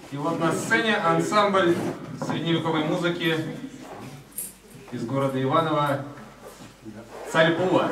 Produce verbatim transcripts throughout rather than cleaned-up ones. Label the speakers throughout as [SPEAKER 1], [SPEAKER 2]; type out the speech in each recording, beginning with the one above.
[SPEAKER 1] И вот на сцене ансамбль средневековой музыки из города Иваново «Царь-Пува».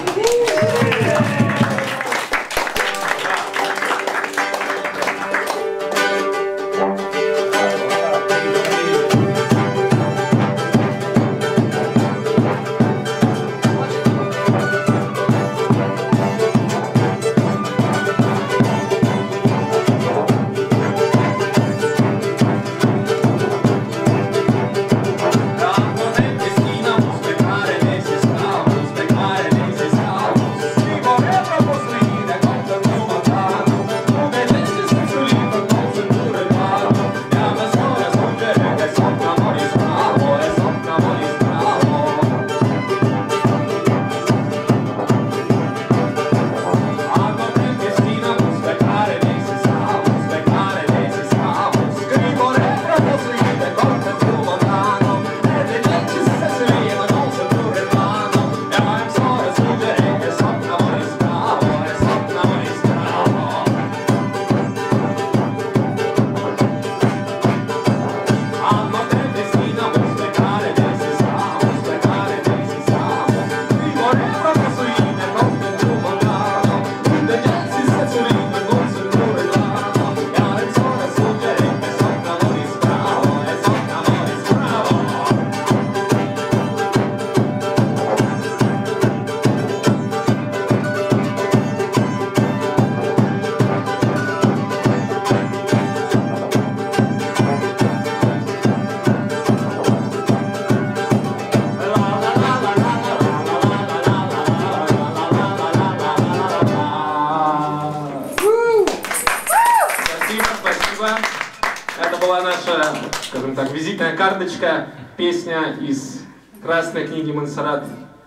[SPEAKER 1] Это была наша, скажем так, визитная карточка, песня из Красной книги Монсеррат,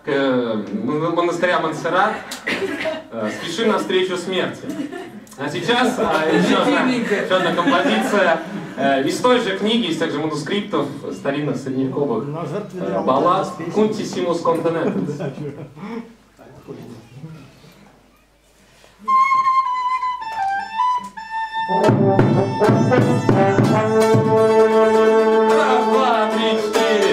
[SPEAKER 1] монастыря Монсеррат «Спешим навстречу смерти». А сейчас еще одна, еще одна композиция из той же книги, из тех же манускриптов старинных средневековых баллад «Кунтисимус континентес». Раз, два, три, четыре.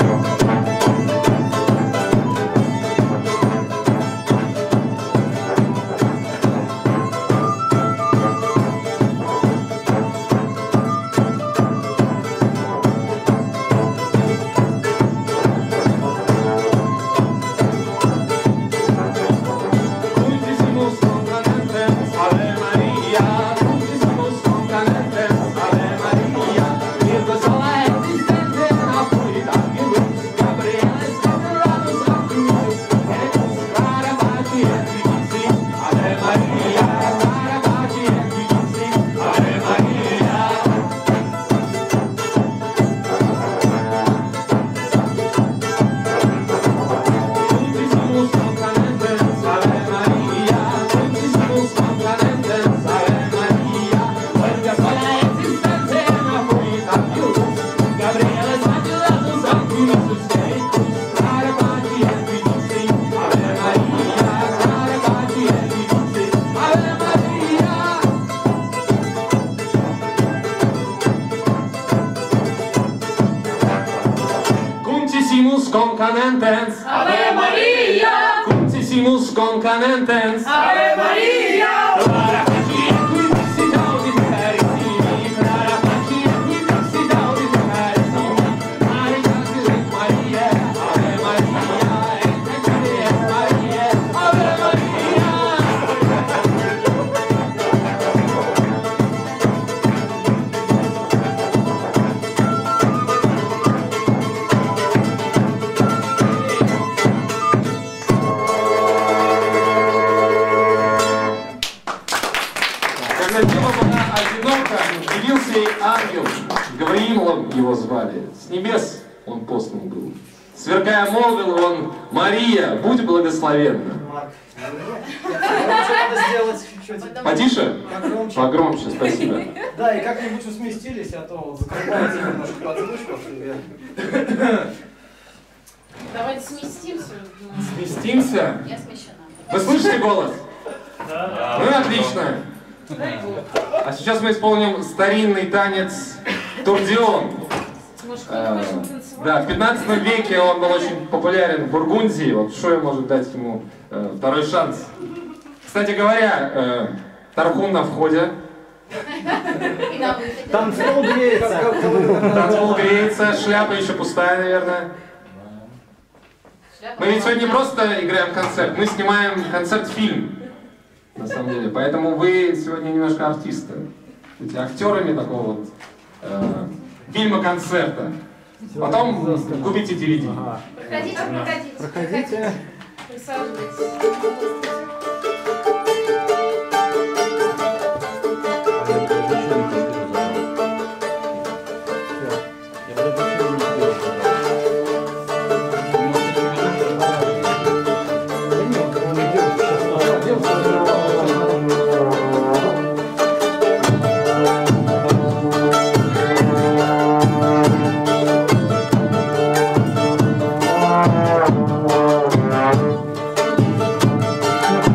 [SPEAKER 1] Cuntissimus concanentens Ave Maria Cuntissimus concanentens Ave Maria Clara facie qui vixit audit perisini Clara facie qui vixit audit perisini Maria Grit Maria Ave Maria Et Grit Maria Ave Maria Когда дева была одинока, явился ей ангел, Гавриилом его звали. С небес он послан был. Сверкая, молвил он: Мария, будь благословенна. Потише? Погромче, спасибо.
[SPEAKER 2] Да, и как-нибудь вы сместились, а то закрываете немножко подзвучку.
[SPEAKER 3] Давайте сместимся.
[SPEAKER 1] Сместимся?
[SPEAKER 3] Я смещена.
[SPEAKER 1] Вы слышите голос?
[SPEAKER 2] Да.
[SPEAKER 1] Ну, отлично. А сейчас мы исполним старинный танец турдион.
[SPEAKER 3] Может,
[SPEAKER 1] Э,
[SPEAKER 3] хочешь танцевать?
[SPEAKER 1] Да, в пятнадцатом веке он был очень популярен в Бургундии. Вот Шуя может дать ему э, второй шанс. Кстати говоря, э, Тархун на входе.
[SPEAKER 3] И на выходе.
[SPEAKER 2] Танцпол греется.
[SPEAKER 1] Танцпол греется, шляпа еще пустая, наверное.
[SPEAKER 3] Шляпа
[SPEAKER 1] Мы ведь сегодня не
[SPEAKER 3] молодая.
[SPEAKER 1] просто играем концерт, мы снимаем концерт-фильм. На самом деле. Поэтому вы сегодня немножко артисты. Будете актерами такого вот э, фильма-концерта. Потом купите ди ви ди.
[SPEAKER 2] Ага.
[SPEAKER 3] Проходите, проходите.
[SPEAKER 2] Проходите.
[SPEAKER 3] Присаживайтесь.
[SPEAKER 2] Thank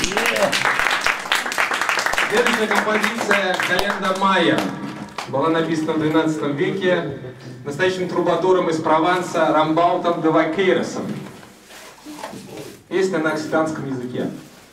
[SPEAKER 1] Следующая композиция «Календа Майя» была написана в двенадцатом веке настоящим трубадуром из Прованса Рамбаутом де Вакейросом. Песня на окситанском языке.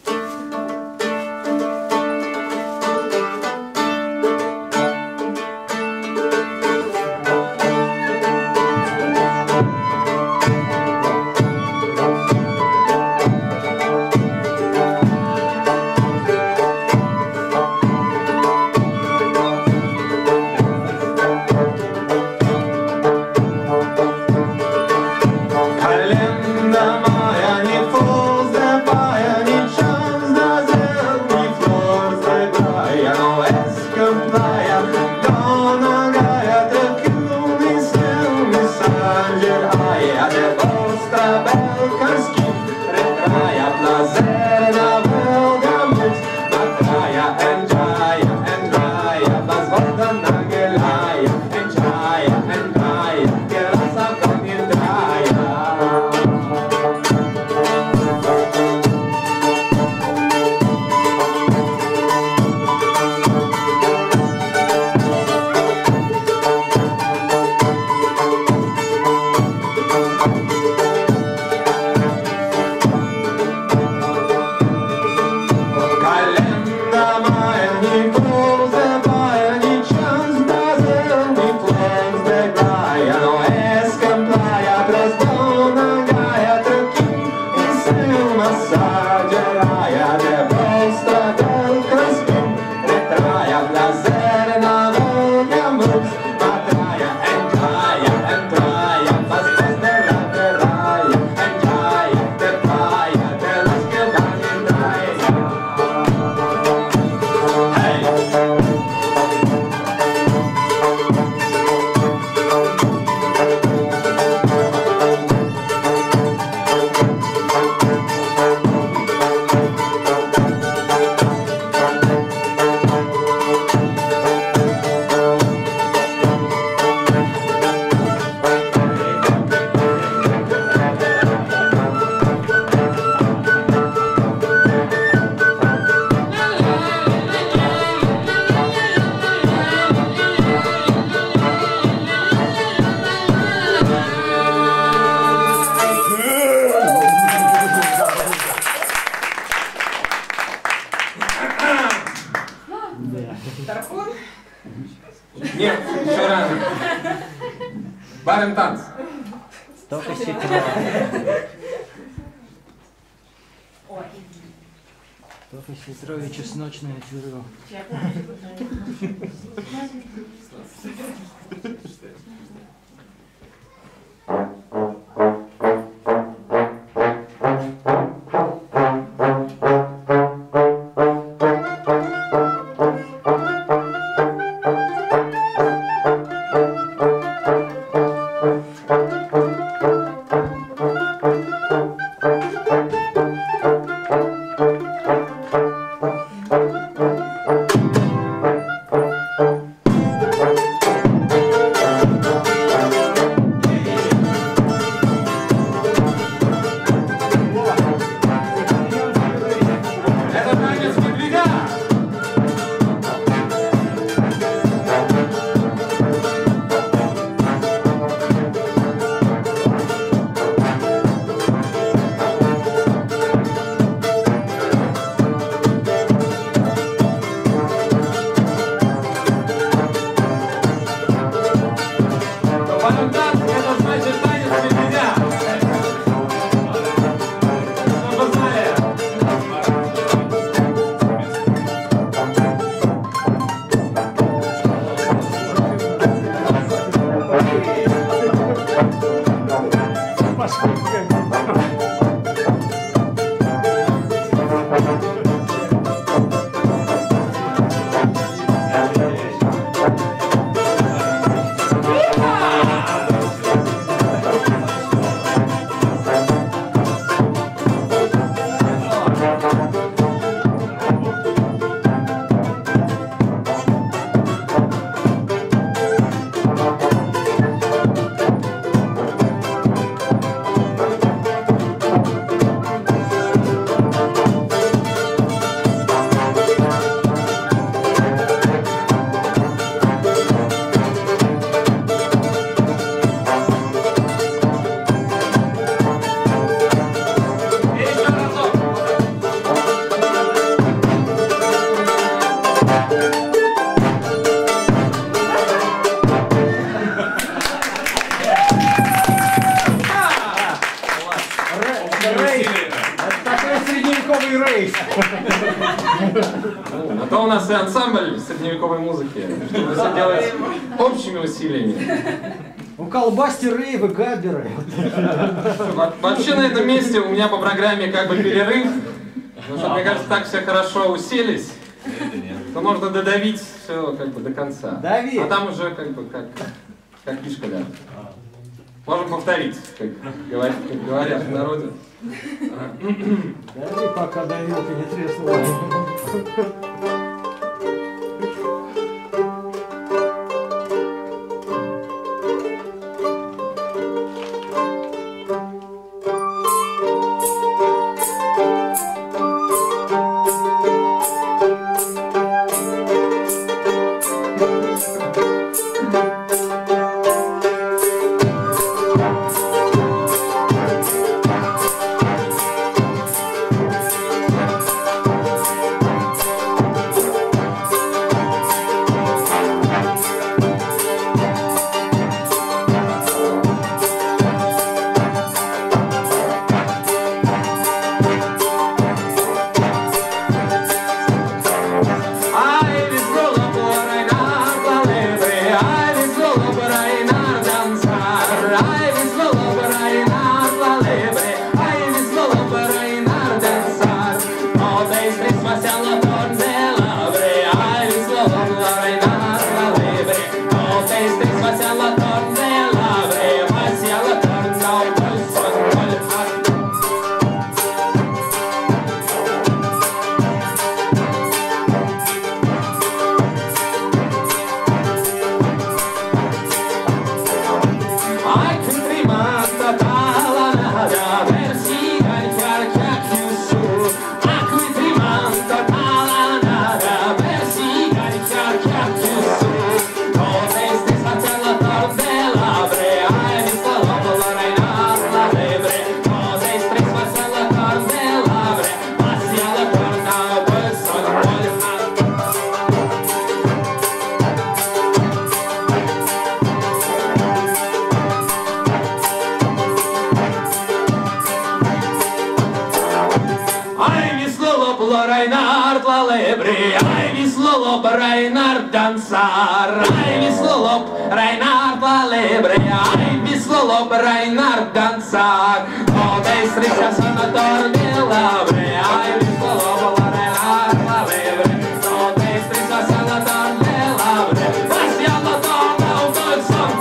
[SPEAKER 1] Нет, еще рано. Барин танц.
[SPEAKER 4] Только сетевая. Только сетрове чесночное пюре.
[SPEAKER 1] Ну, а то у нас и ансамбль средневековой музыки, чтобы все делать общими усилиями.
[SPEAKER 4] У колбасти рейвы, габберы.
[SPEAKER 1] Во- Вообще на этом месте у меня по программе как бы перерыв. Потому что, мне кажется, так все хорошо уселись, то можно додавить все как бы до конца.
[SPEAKER 4] Дави.
[SPEAKER 1] А там уже как бы как, как кишка ляжет. Можем повторить, как говорят, как говорят в народе.
[SPEAKER 4] Дави, пока давилка не треснула.
[SPEAKER 1] Reinhard danzar, ai mi slolop, Reinhard valebre, ai mi slolop, Reinhard danzar, o te striscia sanator de labre, ai mi slolop, Reinhard valebre, o te striscia sanator de labre, pasiamo torna un po' son,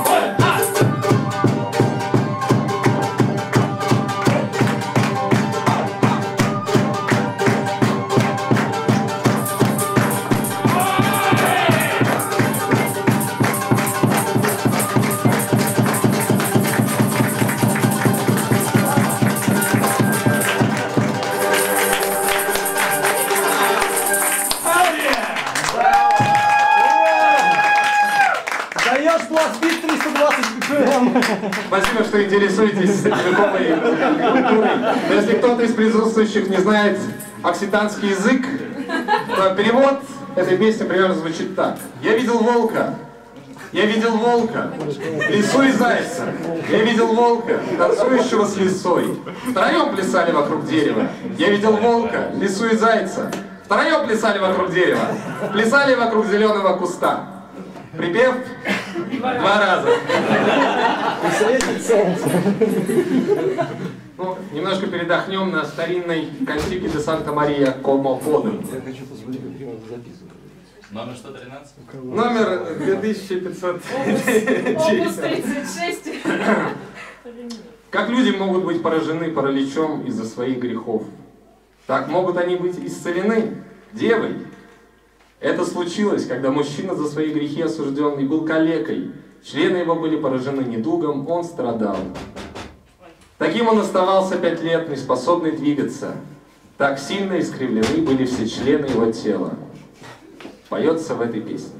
[SPEAKER 1] Спасибо, что интересуетесь средневековой культурой. Но если кто-то из присутствующих не знает окситанский язык, то перевод этой песни примерно звучит так. Я видел волка, я видел волка, лису и зайца. Я видел волка, танцующего с лисой. Втроем плясали вокруг дерева. Я видел волка, лису и зайца. Втроем плясали вокруг дерева. Плясали вокруг зеленого куста. Припев два раза.
[SPEAKER 4] И светит солнце.
[SPEAKER 1] Ну, немножко передохнем на старинной контике де Санта-Мария Комо-Подо.
[SPEAKER 4] Я хочу посмотреть, как его записывают.
[SPEAKER 5] Номер сто тринадцать?
[SPEAKER 1] Номер две тысячи пятьсот.
[SPEAKER 3] Опус тридцать шесть.
[SPEAKER 1] Как люди могут быть поражены параличом из-за своих грехов? Так могут они быть исцелены девой. Это случилось, когда мужчина за свои грехи осужденный был калекой. Члены его были поражены недугом, он страдал. Таким он оставался пять лет, неспособный двигаться. Так сильно искривлены были все члены его тела. Поется в этой песне.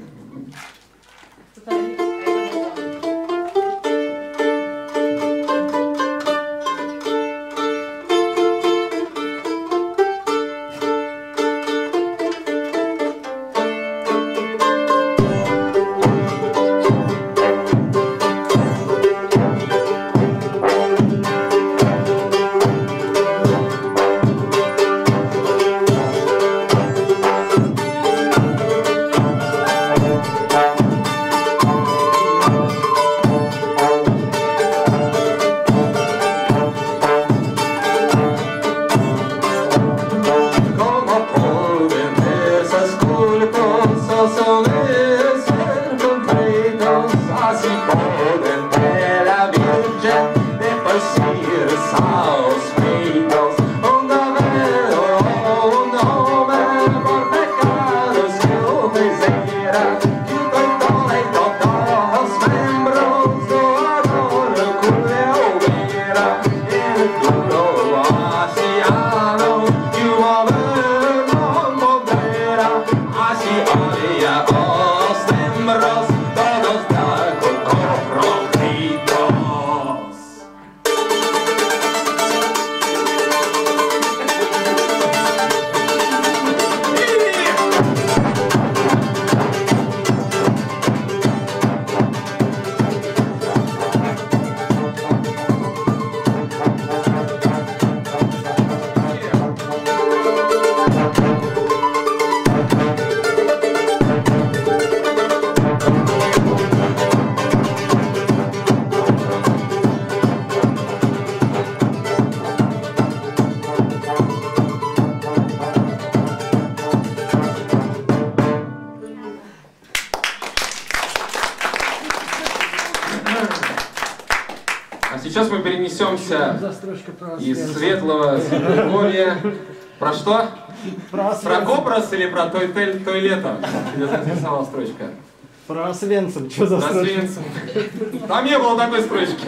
[SPEAKER 1] сейчас мы перенесемся
[SPEAKER 4] Застрочка про
[SPEAKER 1] из
[SPEAKER 4] Освенцим.
[SPEAKER 1] светлого Средневековья. Про что?
[SPEAKER 4] Про
[SPEAKER 1] Про
[SPEAKER 4] Освенцим.
[SPEAKER 1] Кобрас или про той, той, той лето? Меня заинтересовала строчка.
[SPEAKER 4] Про Освенцим. Что за
[SPEAKER 1] Про
[SPEAKER 4] строчка?
[SPEAKER 1] Освенцим. Там не было такой строчки.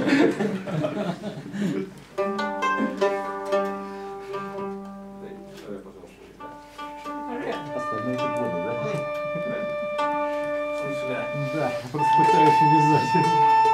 [SPEAKER 4] Остальное ты понял, да? Да, просто пытаюсь вязать.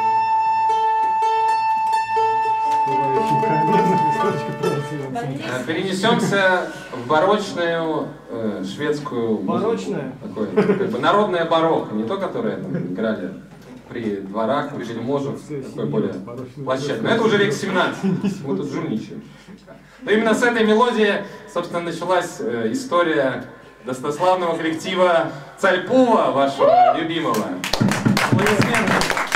[SPEAKER 4] Всплывающий камень, строчка про Освенцим.
[SPEAKER 1] Э, Перенесемся в барочную э, шведскую музыку.
[SPEAKER 4] Барочную?
[SPEAKER 1] Такое, как бы народное барокко, не то, которое там играли при дворах, при вельможах, такое более площадное. Но это уже век семнадцатый, мы тут жульничаем. Но именно с этой мелодии, собственно, началась э, история достославного коллектива Царь-Пува, вашего любимого. Аплодисменты.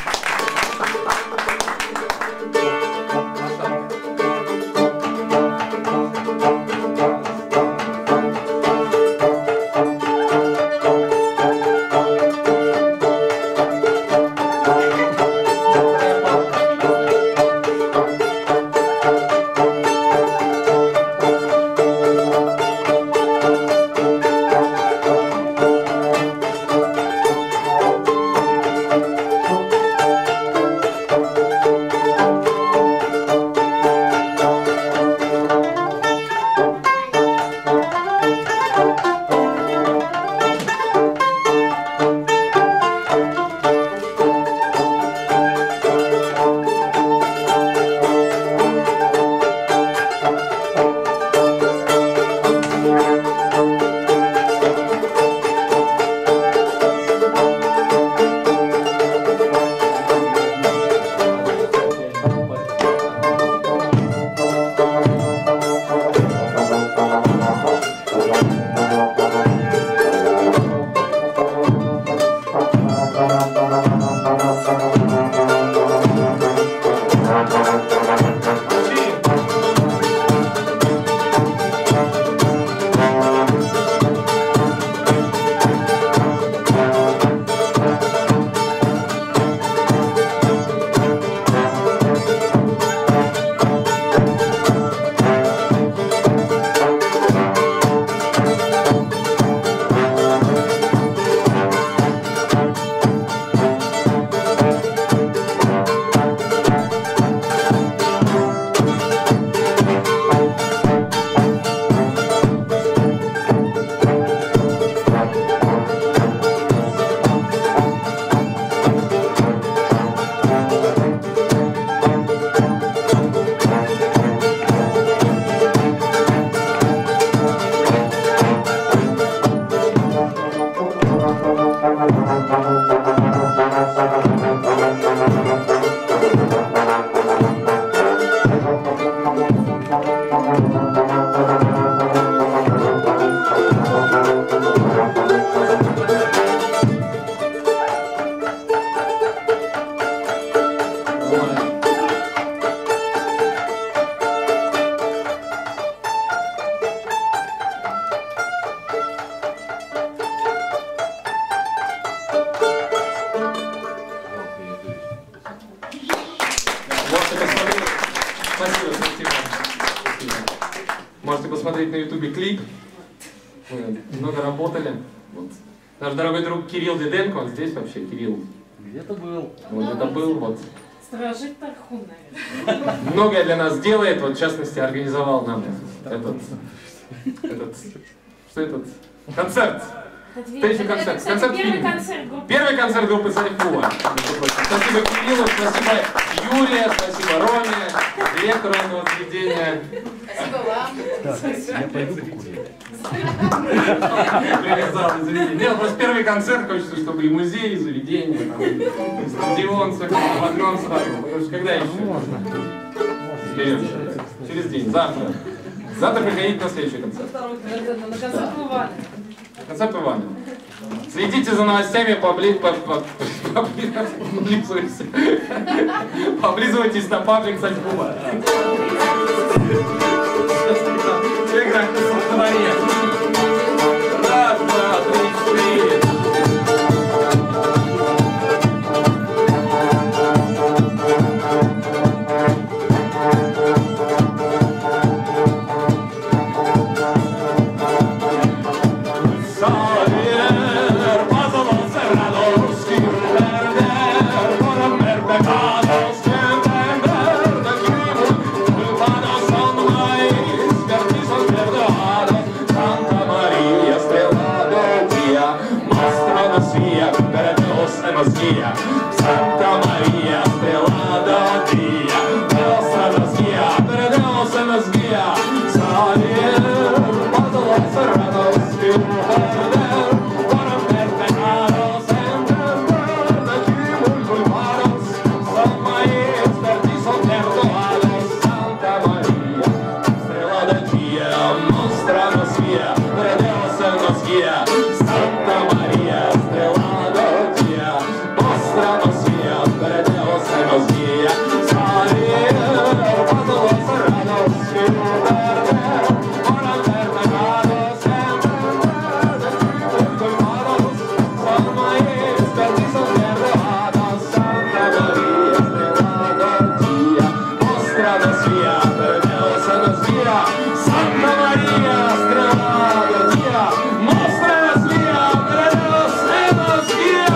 [SPEAKER 1] Спасибо, спасибо. Спасибо. Можете посмотреть на ютубе клип. Мы много работали. Вот. Наш дорогой друг Кирилл Диденко, он здесь вообще, Кирилл.
[SPEAKER 4] Где-то был.
[SPEAKER 1] Он где-то был, вот.
[SPEAKER 3] Сторожить Тархун, наверное.
[SPEAKER 1] Многое для нас делает, вот в частности организовал нам этот, этот, что этот, концерт. Встречный концерт.
[SPEAKER 3] Это,
[SPEAKER 1] Концерт
[SPEAKER 3] первый
[SPEAKER 1] фильма.
[SPEAKER 3] концерт группы.
[SPEAKER 1] Первый концерт группы Царь-Пува. Спасибо Кириллу, спасибо Юрия, спасибо Роме, директору этого заведения.
[SPEAKER 3] Спасибо вам.
[SPEAKER 4] Так, я пойду покурю.
[SPEAKER 1] Привязал и заведение. Нет, просто первый концерт хочется, чтобы и музей, и заведение, там, и стадион, все в одном сразу. Потому что когда еще?
[SPEAKER 4] Можно.
[SPEAKER 1] Вперед. Через день, завтра. Завтра приходите на следующий концерт.
[SPEAKER 3] Второй концерт на концерт Ивана.
[SPEAKER 1] Концерт Ивана. Следите за новостями, побли... по... по... побли... поблизуйтесь. Поблизуйтесь на паблик Царь-Пува. Игра на дворе. Раз, два, три, четыре. nos guía. Santa María, estrella del día. Dios se nos guía, pero Dios se nos guía. Salir por todos cerrados y perder por haber pecados. Entender de aquí muy culpados. Son maíz, perdidos, perdoados. Santa María, estrella del día. Muéstranos guía, pero Dios se nos guía. Santa María, estrella del día. Muéstranos guía, pero Dios se nos guía. Salir por todos cerrados y perder por haber pecados. Entender de aquí muy culpados. Son maíz, perdidos, perdoados. Santa María, estrella del día. Muéstranos guía, pero Dios se nos guía. Santa María, estrella del día. Muéstranos guía, pero Dios se nos guía.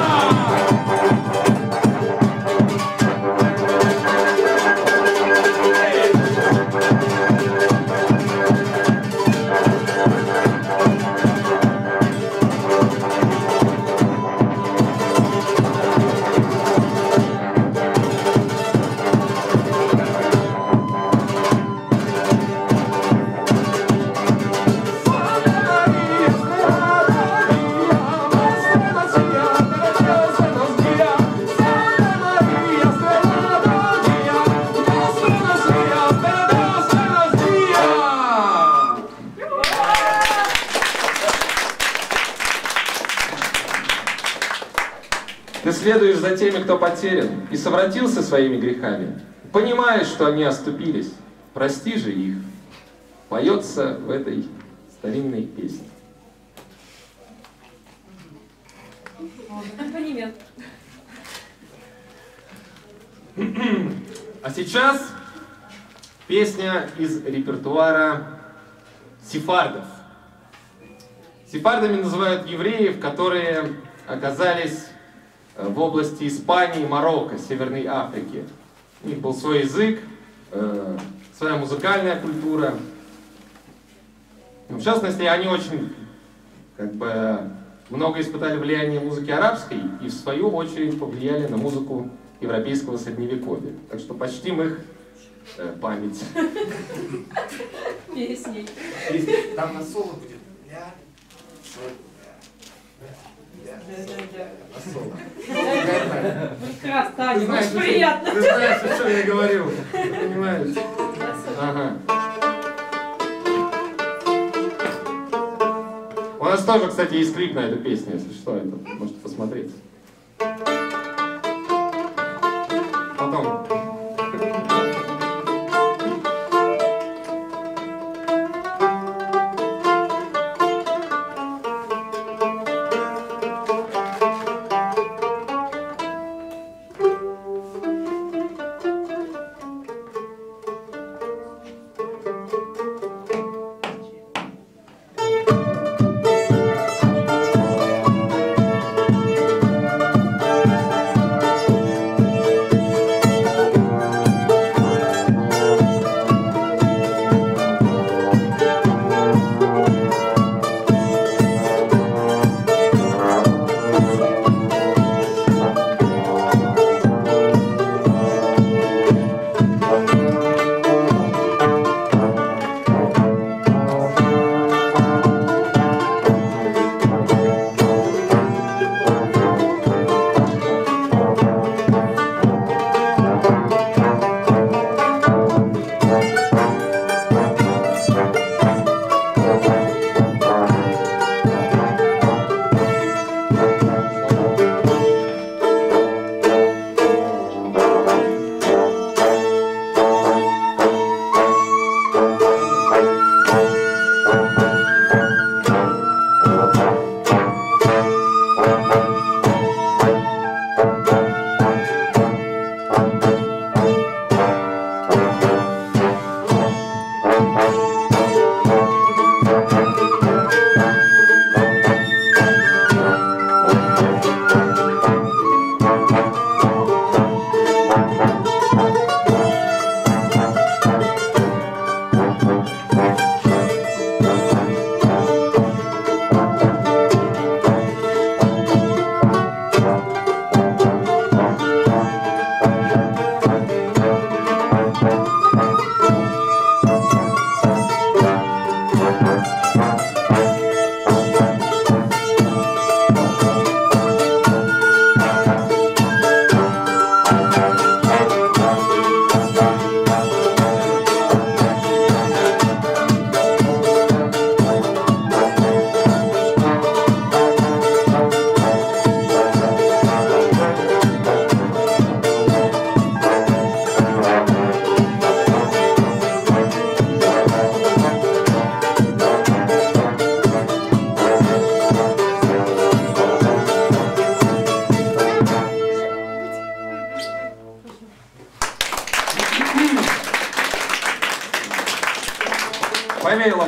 [SPEAKER 1] Ты следуешь за теми, кто потерян, и совратился своими грехами. Понимаешь, что они оступились. Прости же их. Поется в этой старинной песне.
[SPEAKER 3] Аккомпанемент.
[SPEAKER 1] А сейчас песня из репертуара сефардов. Сефардами называют евреев, которые оказались в области Испании, Марокко, Северной Африки. У них был свой язык, э, своя музыкальная культура. В частности, они очень как бы, много испытали влияние музыки арабской и в свою очередь повлияли на музыку европейского средневековья. Так что почтим их э, память.
[SPEAKER 3] Песни.
[SPEAKER 2] Там на соло будет. Ля, соль, ля, ля, на соло.
[SPEAKER 3] Прекрасно, Таня,
[SPEAKER 1] знаешь,
[SPEAKER 3] очень приятно.
[SPEAKER 1] Ты знаешь, о чем я говорил. Ты понимаешь? Ага. У нас тоже, кстати, есть клип на эту песню, если что, это можете посмотреть. Потом.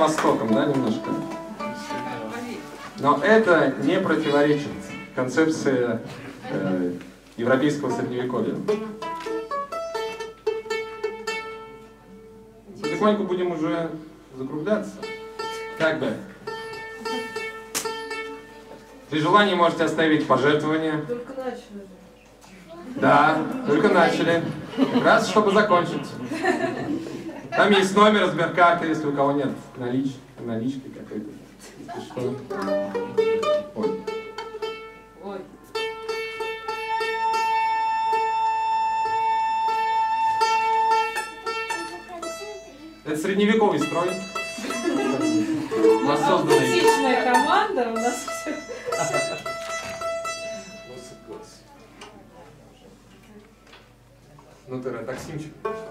[SPEAKER 1] Востоком, да, немножко. Но это не противоречит концепции э, европейского средневековья. Потихоньку будем уже закругляться. Как бы. При желании можете оставить пожертвования.
[SPEAKER 3] Только начали.
[SPEAKER 1] Да, только начали. Как раз, чтобы закончить. Там есть номер сберкарты, если у кого нет налич... налички какой-то. Что? Ой.
[SPEAKER 3] Ой.
[SPEAKER 1] Это средневековый строй. Воссозданный.
[SPEAKER 3] Аутентичная команда у нас все.
[SPEAKER 1] Ну ты таксимчик.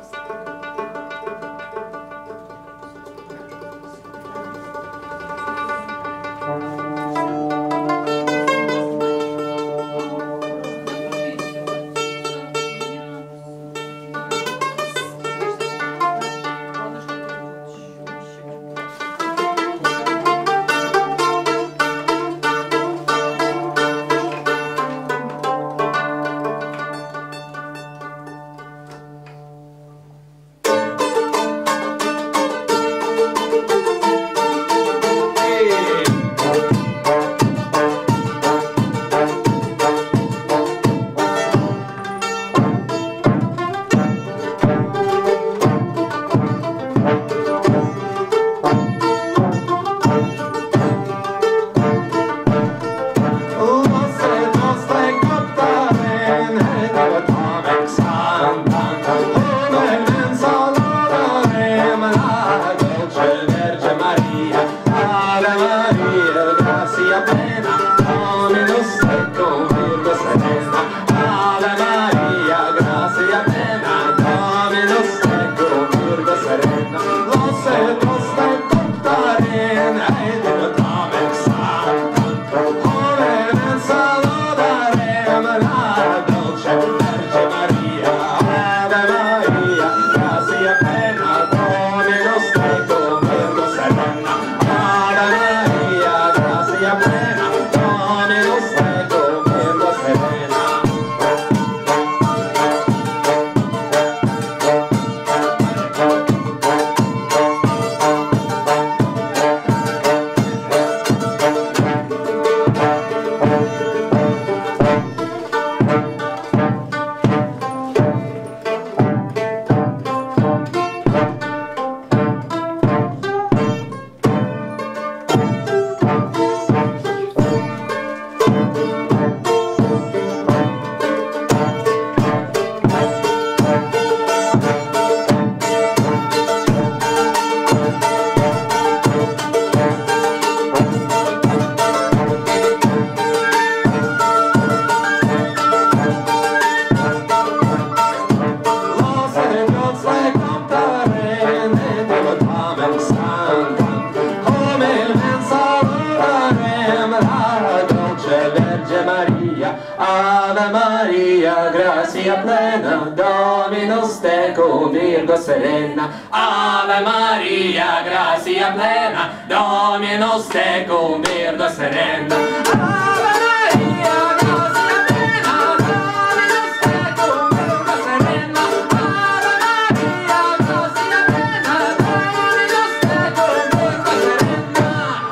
[SPEAKER 5] Ave Maria, grazia plena, Dominus tecum, Virgo serena. Ave Maria, grazia plena, Dominus tecum, Virgo serena. Ave Maria, grazia plena, Dominus tecum, Virgo serena. Ave Maria, grazia plena, Dominus tecum, Virgo serena.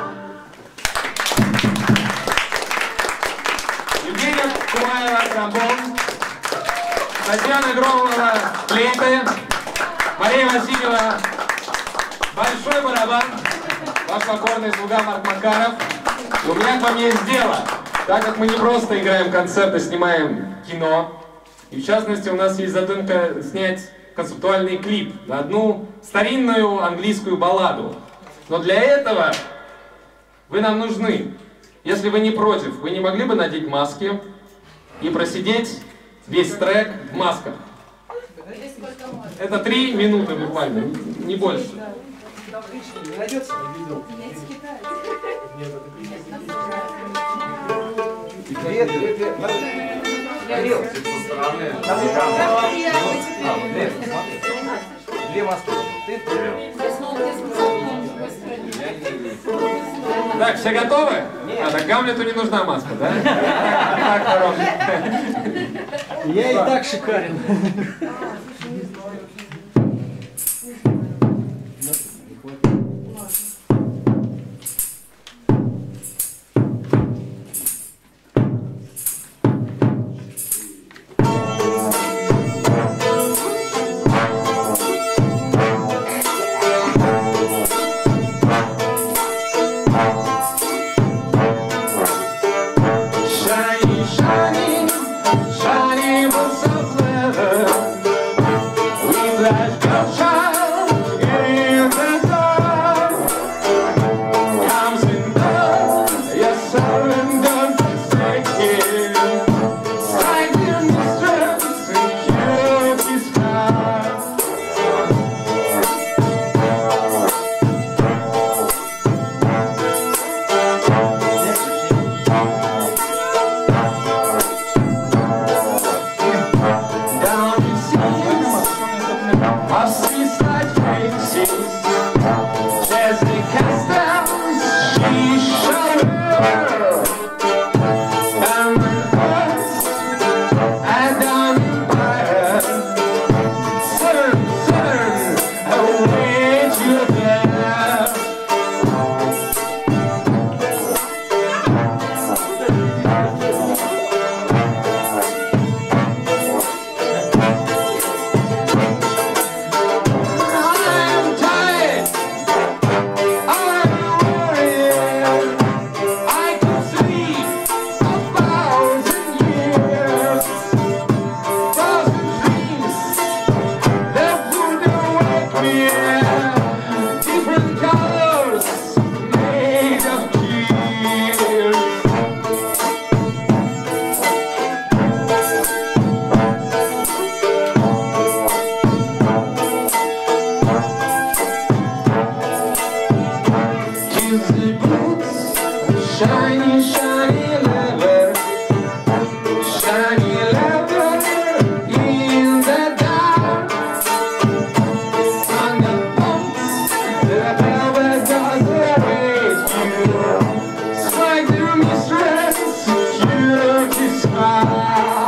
[SPEAKER 1] Евгения Кумаева, тромбон. Татьяна Громова, флейты. Мария Васильева, большой барабан. Ваш покорный слуга Марк Макаров. И у меня к вам есть дело. Так как мы не просто играем концерты, снимаем кино. И в частности у нас есть задумка снять концептуальный клип на одну старинную английскую балладу. Но для этого вы нам нужны. Если вы не против, вы не могли бы надеть маски и просидеть весь трек в масках? Это три минуты буквально, не больше.
[SPEAKER 2] Не найдется? Две, две, две. Кирилл, две маски. Ты?
[SPEAKER 1] Так, все готовы? А, так Гамлету не нужна маска, да? Так, хорош.
[SPEAKER 4] Я и так шикарен.
[SPEAKER 1] Shiny, shiny leather, shiny leather in the dark. On the pumps, the velvet does await you. Strike the mistress, security scar.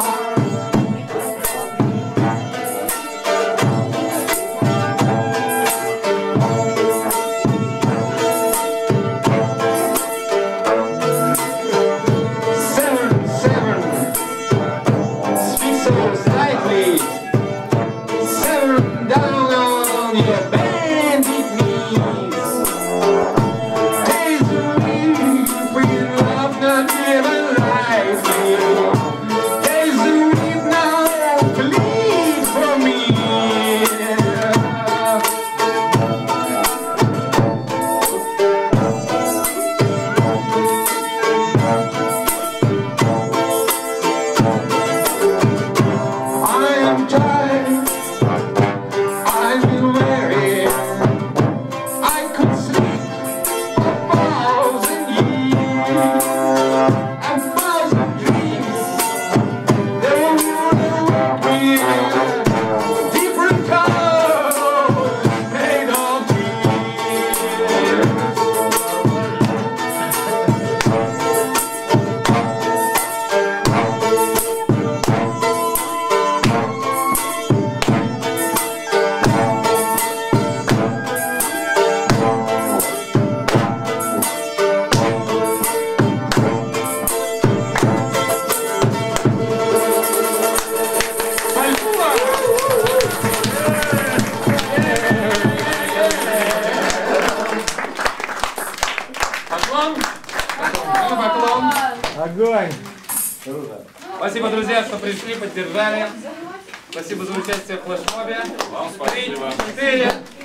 [SPEAKER 4] Огонь!
[SPEAKER 1] Спасибо, друзья, что пришли, поддержали. Спасибо за участие в флешмобе. Вам спасибо. Три, четыре.